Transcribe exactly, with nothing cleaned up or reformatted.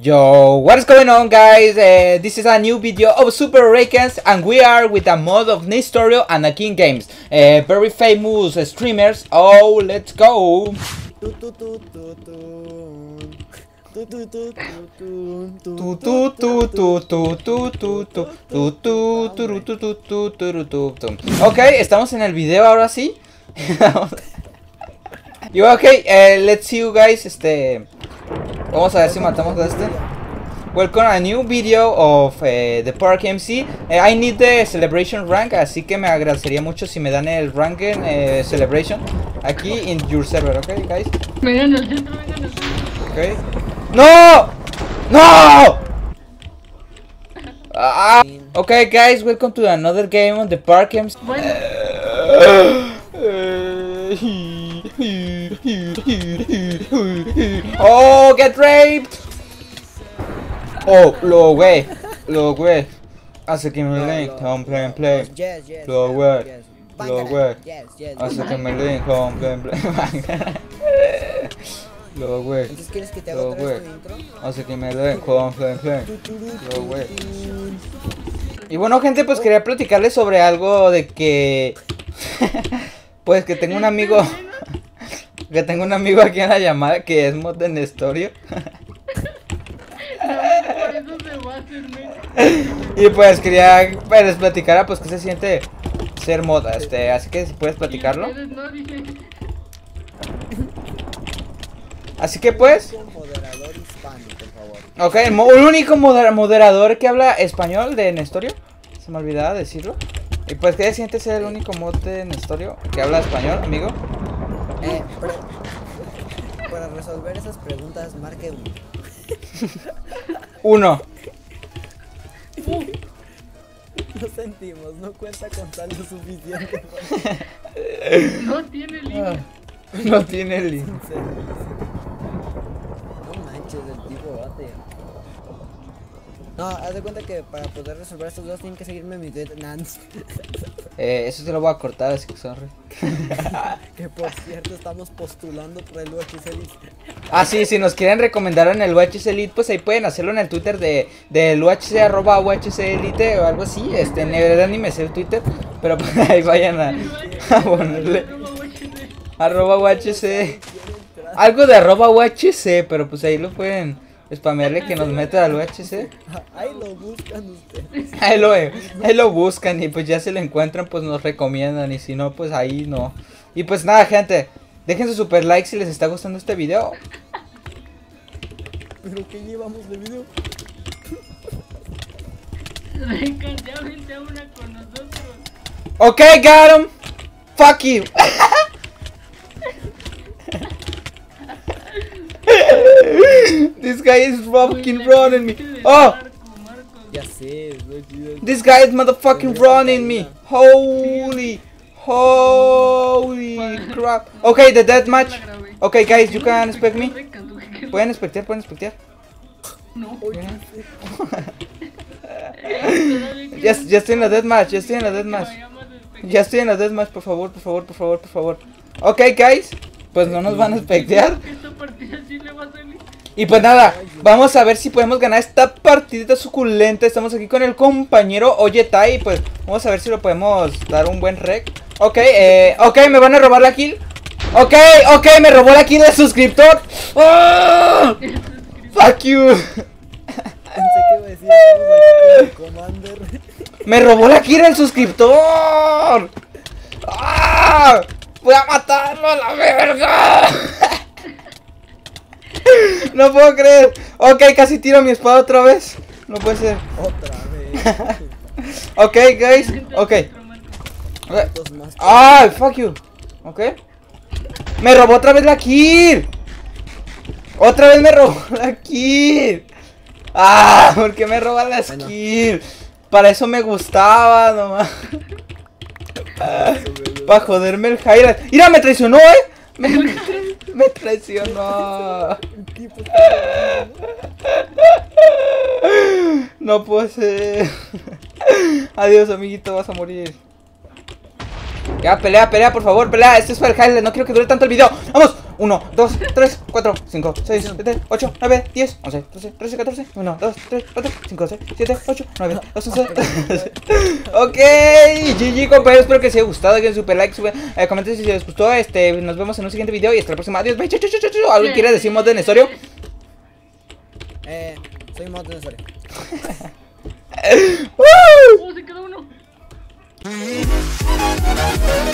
Yo, what is going on, guys? Uh, this is a new video of Super Hurricanes, and we are with a mod of Nestorio and a King Games, uh, very famous uh, streamers. Oh, let's go! Ok, estamos en el video ahora sí. Yo, ok, uh, let's see you guys. Este, vamos a ver si matamos a este. Welcome a new video of uh, the Park M C. Uh, I need the celebration rank, así que me agradecería mucho si me dan el rank en uh, celebration aquí in your server, ok, guys. Vengan al centro, vengan al centro. Ok. ¡No! ¡No! Ah, okay, guys, welcome to another game on the Park M C. Bueno. Oh, get raped. Oh, lo güey, lo güey. Hace que me link, home play and play. Lo güey, lo güey. Hace que me link, home play and play. Lo güey. Entonces, ¿quieres que te haga otra vez tu intro? Hace que me link, home play and play. Lo güey. Y bueno, gente, pues quería platicarles sobre algo de que pues que tengo un amigo que tengo un amigo aquí en la llamada que es mod de Nestorio. Por eso se va a hacerme. Y pues quería pues, les platicara pues qué se siente ser mod, este, así que si puedes platicarlo. No, dije. Así que pues, Un moderador hispano, por favor. ok, el, mo el único moder moderador que habla español de Nestorio. Se me olvidaba decirlo. Y pues, ¿qué se siente ser el único mod de Nestorio que habla español, amigo? Eh, pero, para resolver esas preguntas, marque uno. Uno. Lo sentimos, no cuenta con saldo suficiente. No tiene línea. No tiene link. En serio. No manches, el tipo bate. No, haz de cuenta que para poder resolver estos dos tienen que seguirme en mi Twitter. Nance. Eh, eso te lo voy a cortar, así que sorry. Que por cierto estamos postulando por el U H C Elite. Ah, sí, si nos quieren recomendar en el U H C Elite, pues ahí pueden hacerlo en el Twitter de del U H C, arroba U H C Elite o algo así. Este, en verdad ni me sé el Twitter, pero pues ahí vayan a, a ponerle arroba U H C. Algo de arroba U H C, pero pues ahí lo pueden spamearle que nos meta al U H C. Ahí lo buscan ustedes. Ahí lo, ahí lo buscan y pues ya se lo encuentran, pues nos recomiendan. Y si no, pues ahí no. Y pues nada, gente, dejen su super like si les está gustando este video. ¿Pero qué llevamos de video? Vengan, ya vente a una con nosotros. Ok, got him. Fuck you. This guy is fucking running me. Oh, Ya sé, no chido. this guy is motherfucking running me. Holy, holy crap. Okay, the death match. Okay, guys, you can expect me. Pueden expectar, pueden expectar. No. Ya, ya estoy en la death match, ya estoy en la death match. Ya estoy en la death match, por favor, por favor, por favor, por favor. Ok, guys, pues no nos van a expectar. Esta partida sí le va a salir. Y pues nada, vamos a ver si podemos ganar esta partidita suculenta. Estamos aquí con el compañero Oyetai. Pues vamos a ver si lo podemos dar un buen rec. Ok, eh, ok, me van a robar la kill. Ok, ok, me robó la kill el suscriptor. ¡Oh! Fuck you. Pensé que iba a decir, estamos aquí con el Commander. Me robó la kill el suscriptor. ¡Ah! Voy a matarlo a la verga. No puedo creer. Ok, casi tiro mi espada otra vez. No puede ser. Otra vez. Ok, guys. Ok. Dos más. ¡Ay, fuck you! Ok. Me robó otra vez la kill. Otra vez me robó la kill. Ah, ¿por qué me roban las Bueno. kills? Para eso me gustaba nomás. Para joderme el highlight. Mira, me traicionó, eh. Me, me traicionó. El tipo está- No puede ser. Adiós, amiguito, vas a morir. Ya, pelea, pelea, por favor, pelea. Este es para el highlight, no quiero que dure tanto el video. ¡Vamos! uno, dos, tres, cuatro, cinco, seis, siete, ocho, nueve, diez, once, doce, trece, catorce, uno, dos, tres, cuatro, cinco, seis, siete, ocho, nueve, dos, once. Ok, G G, compañeros, espero que les haya gustado. Dejen super like, super, eh, comenten si les gustó. Este, nos vemos en un siguiente video y hasta la próxima. Adiós, bye, chau, chau, chau, chau. ¿Algo quiere decir mod de Nestorio? Eh, soy mod de Nestorio. ¡Oh, se quedó uno!